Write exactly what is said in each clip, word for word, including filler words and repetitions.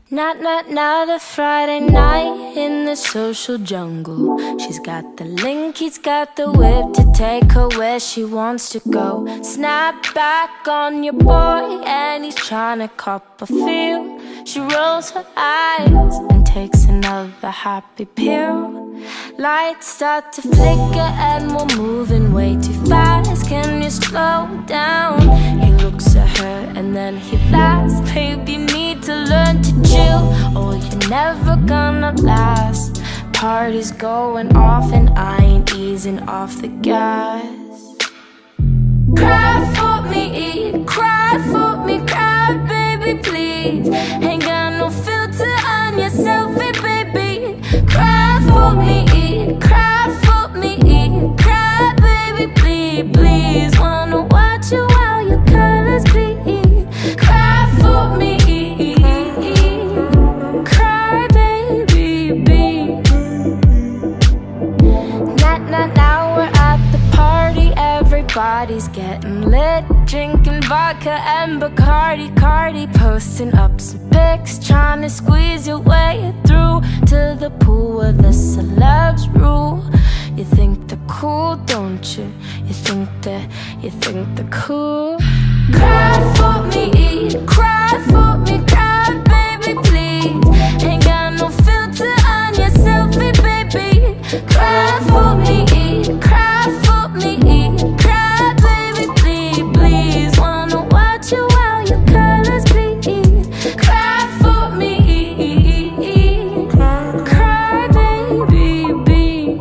Not, not, another Friday night in the social jungle. She's got the link, he's got the whip to take her where she wants to go. Snap back on your boy and he's trying to cop a feel. She rolls her eyes and takes another happy pill. Lights start to flicker and we're moving way too fast. Can you slow down? He looks at her and then he blasts. Baby, you need to learn to chill or you're never gonna last. Party's going off and I ain't easing off the gas. Cry for me, cry for me, cry baby please. Ain't got no filter on your selfie baby. Cry for me, cry for me, cry baby please, please. Wanna watch you while your colors bleed. Cry for me, cry baby be. Not, not, now we're at the party. Everybody's getting lit, drinking vodka and Bacardi. Cardi posting up some pics, trying to squeeze your way through to the pool where the celebs rule. You think they're cool, don't you? You think that, you think they're cool. Cry for me, cry for me, cry baby please. Ain't got no filter on your selfie baby. Cry for me, cry for me, cry baby please, please. Wanna watch you while your colors bleed. Cry for me, cry baby be.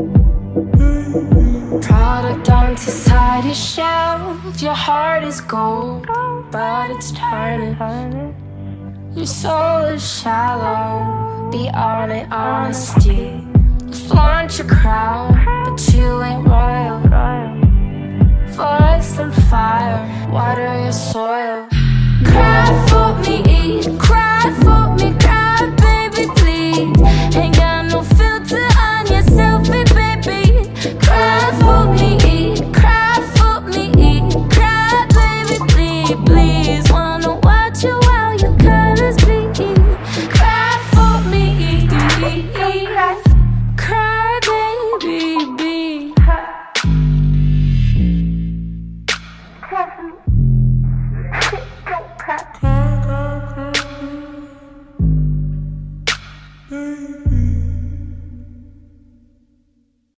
Product on society's shelf. Your heart is gold, but it's turning. Your soul is shallow, be on it, honesty. You flaunt your crown, but you ain't royal. Forest and fire, water your soil. Cry for me, cry for